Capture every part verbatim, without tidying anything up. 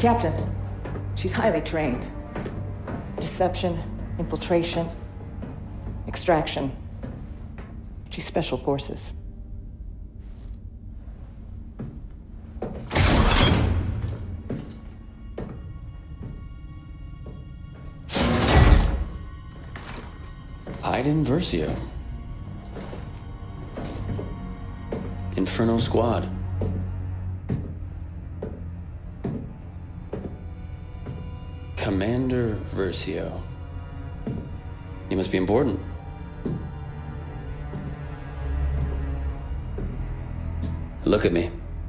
Captain, she's highly trained. Deception, infiltration, extraction. She's special forces. Iden Versio. Inferno Squad. Commander Versio. You must be important. Look at me.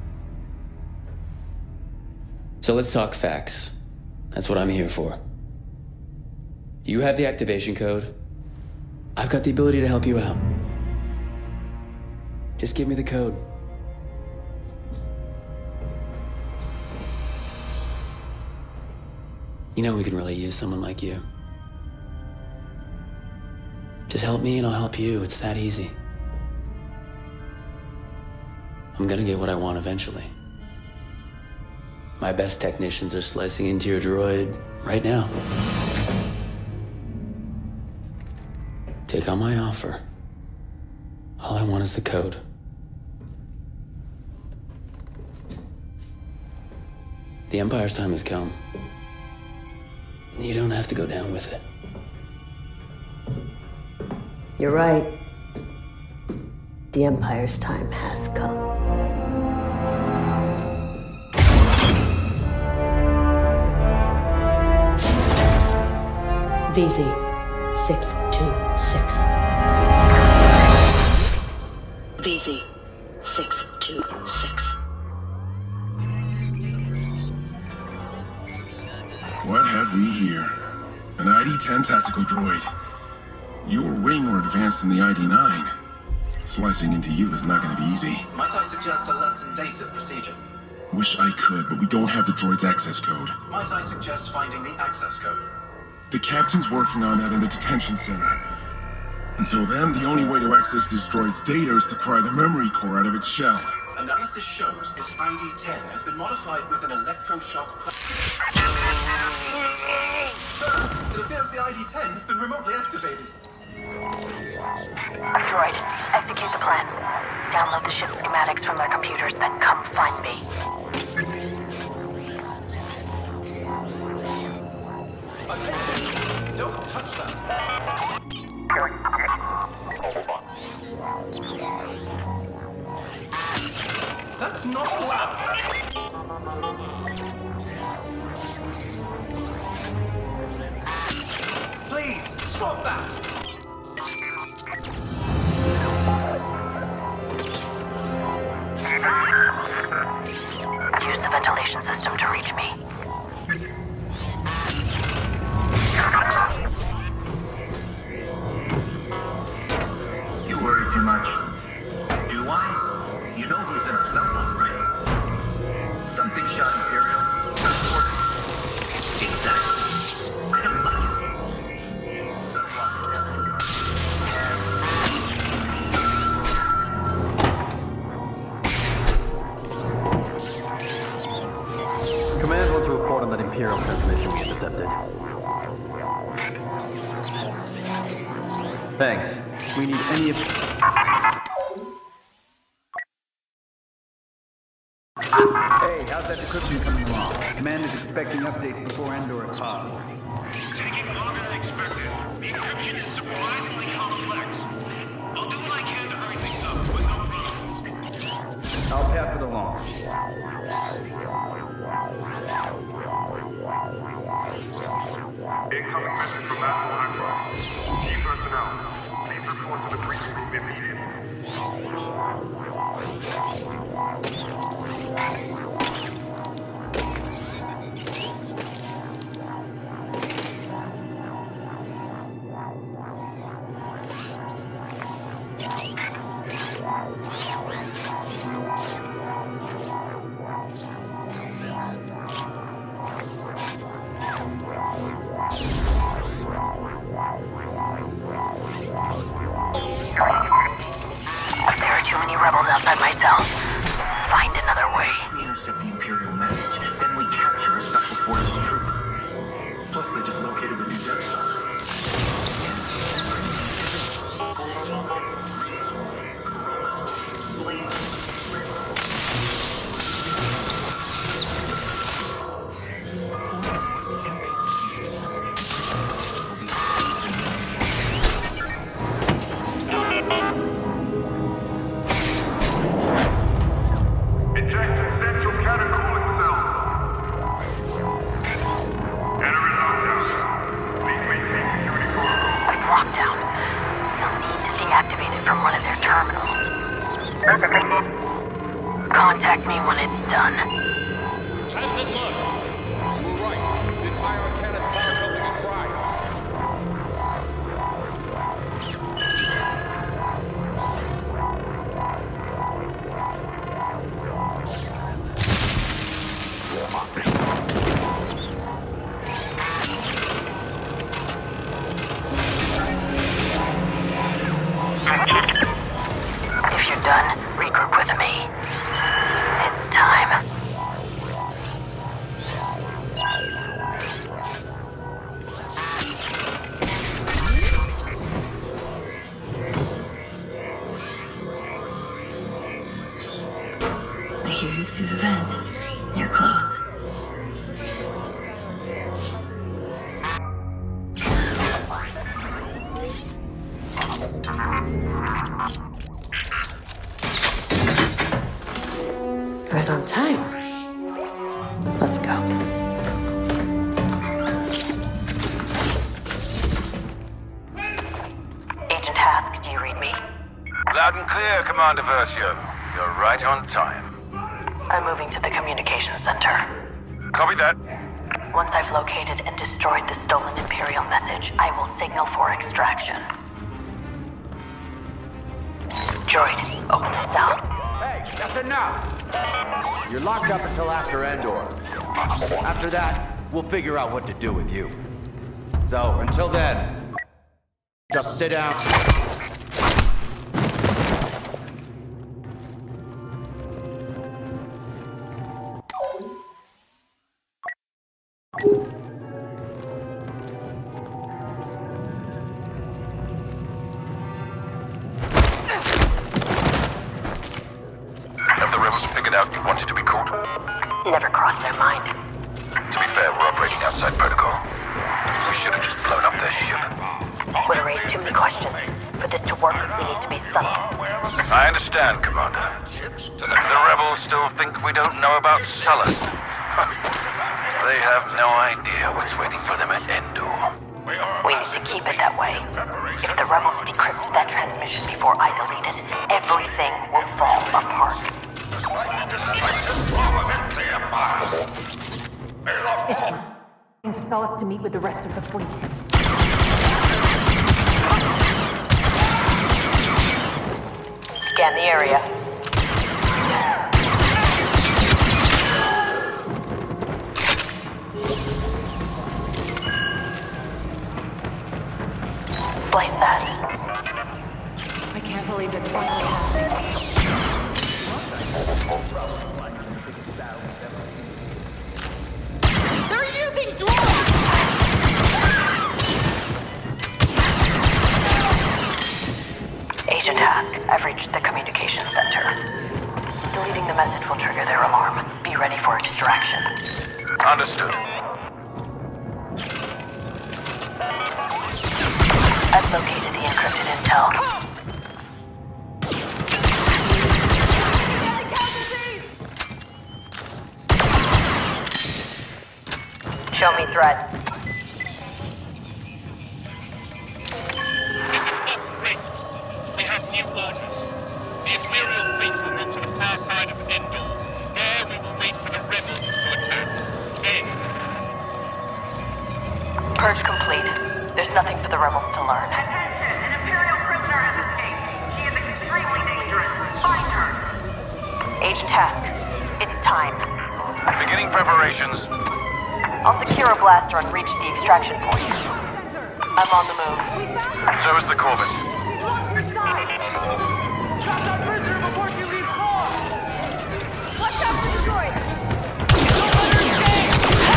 So let's talk facts. That's what I'm here for. You have the activation code. I've got the ability to help you out. Just give me the code. You know we can really use someone like you. Just help me and I'll help you. It's that easy. I'm gonna get what I want eventually. My best technicians are slicing into your droid right now. Take on my offer. All I want is the code. The Empire's time has come. You don't have to go down with it. You're right. The Empire's time has come. V Z six two six. V Z six two six. What have we here? An I D ten tactical droid. You're way more advanced than the I D nine. Slicing into you is not going to be easy. Might I suggest a less invasive procedure? Wish I could, but we don't have the droid's access code. Might I suggest finding the access code? The captain's working on that in the detention center. Until then, the only way to access this droid's data is to pry the memory core out of its shell. Analysis shows this I D ten has been modified with an electroshock. Sir, it appears the I D ten has been remotely activated. Droid, execute the plan. Download the ship schematics from their computers, then come find me. Attention! Don't touch that! That's not allowed! Please, stop that! Use the ventilation system to reach me. You worry too much. Do I? You know who's in our cell phone, right? Something shot Imperial. Exactly. I don't like it. So what? Command wants to report on that Imperial transmission we intercepted. Thanks. We need any of... Hey, how's that decryption coming along? Command is expecting updates before Endor if possible. Taking longer than expected. The encryption is surprisingly complex. I'll do what I can to hurry things up, but no promises. I'll pass it along. Incoming message from Admiral Akbar. Key personnel, please report to the briefing room immediately. There are too many rebels outside my cell. Find another way. We intercept the Imperial message, then we capture a special Contact me when it's done. How's it look? We're right. This iron cannon's power coupling is right. If you're done, regroup with me. It's time. I hear you through the vent. You're close. Right on time. Let's go. Agent Hask, do you read me? Loud and clear, Commander Versio. You're right on time. I'm moving to the communications center. Copy that. Once I've located and destroyed the stolen Imperial message, I will signal for extraction. Droid, open the cell. Hey, that's enough! You're locked up until after Endor. After that, we'll figure out what to do with you. So, until then, just sit down. Have the rebels figured out you wanted to be caught? Never crossed their mind. To be fair, we're operating outside protocol. We should have just blown up their ship. Would raise too many questions. For this to work, we need to be sunk. I understand, Commander. The, the rebels still think we don't know about Sullust. They have no idea what's waiting for them at Endor. We need to keep it that way. If the rebels decrypt that transmission before I delete it, everything will fall apart. Sullust to meet with the rest of the fleet. Scan the area. Slice that. I can't believe it's finally happening. They're using drones! Agent Hask, I've reached the communications center. Deleting the message will trigger their alarm. Be ready for extraction. Understood. I've located the encrypted intel. Show me threats. This is Hawk three. We have new orders. The Imperial fleet will move to the far side of Endor. There we will wait for the rebels to attack. Then... Purge complete. There's nothing for the rebels to learn. Attention! An Imperial prisoner has escaped. She is extremely dangerous. Find her! Agent Hask, it's time. Beginning preparations. I'll secure a blaster and reach the extraction point. I'm on the move. So is the Corvus. Trap that prisoner before she leaves home! Watch out for the droid! Don't let her escape!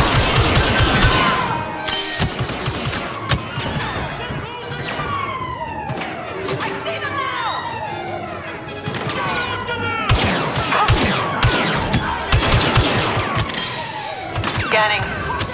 I see them now! Scanning.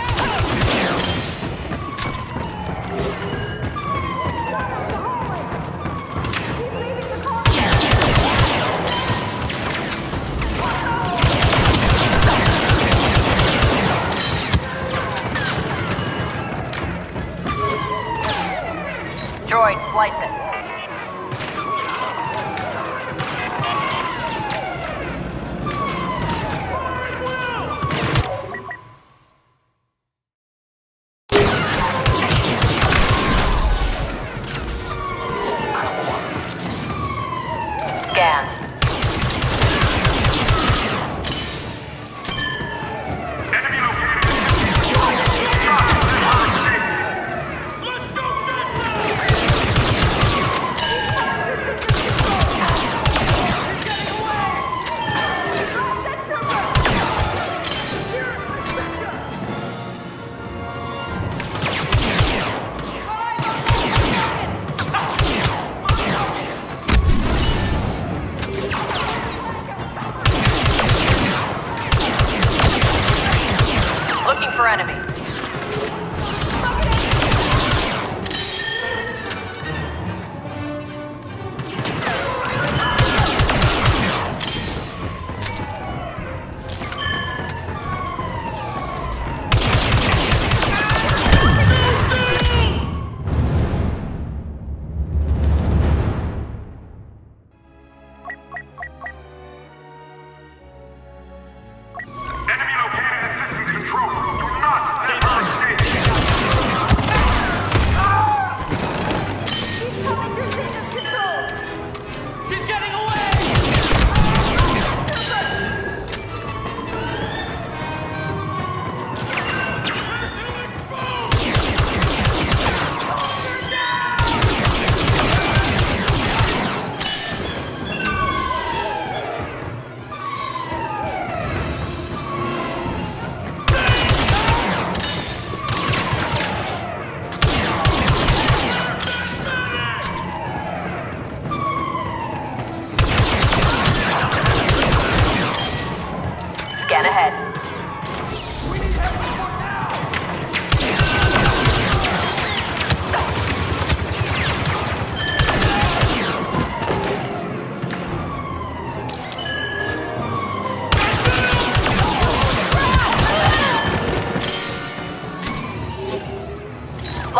Droid, slice it.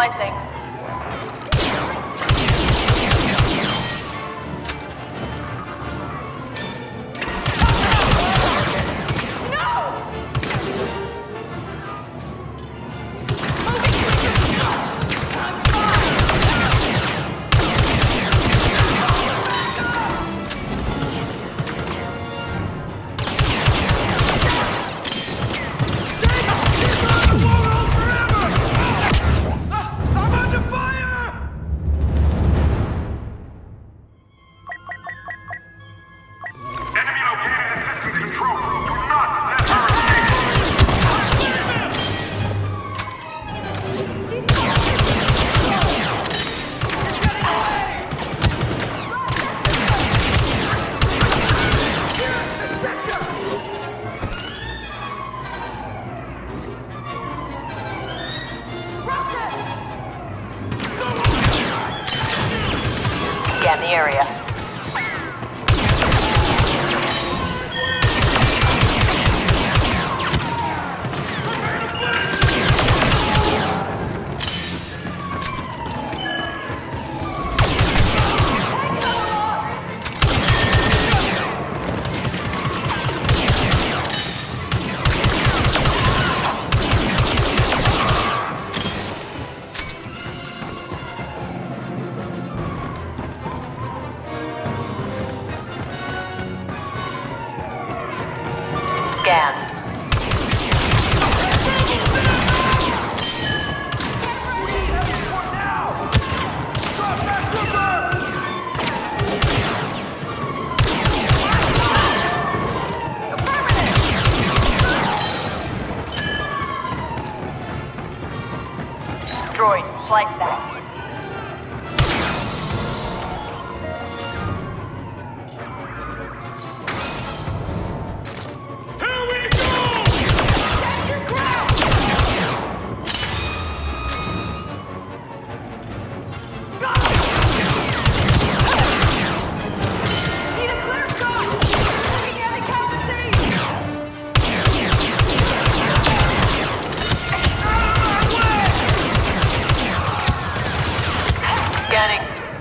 Splicing. Scan the area. Scan. Droid, slice that. Scanning.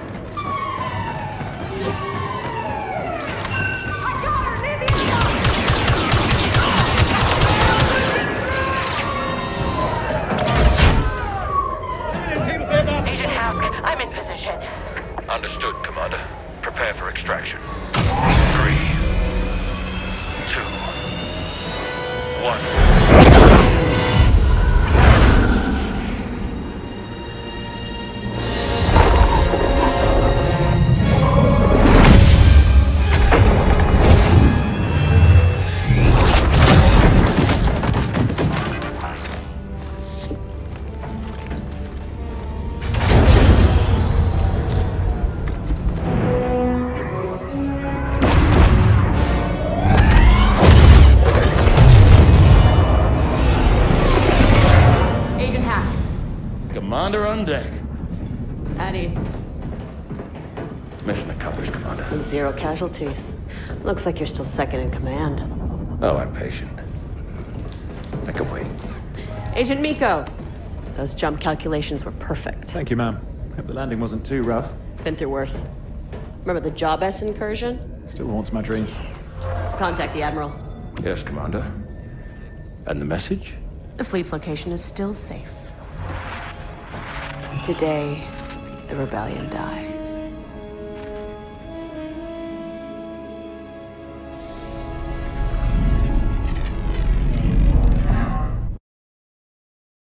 Agent Hask, I'm in position. Understood, Commander. Prepare for extraction. Three, two, one. Commander on deck. At ease. Mission accomplished, Commander. Zero casualties. Looks like you're still second in command. Oh, I'm patient. I can wait. Agent Miko, those jump calculations were perfect. Thank you, ma'am. Hope the landing wasn't too rough. Been through worse. Remember the Job S incursion? Still haunts my dreams. Contact the Admiral. Yes, Commander. And the message? The fleet's location is still safe. Today, the rebellion died.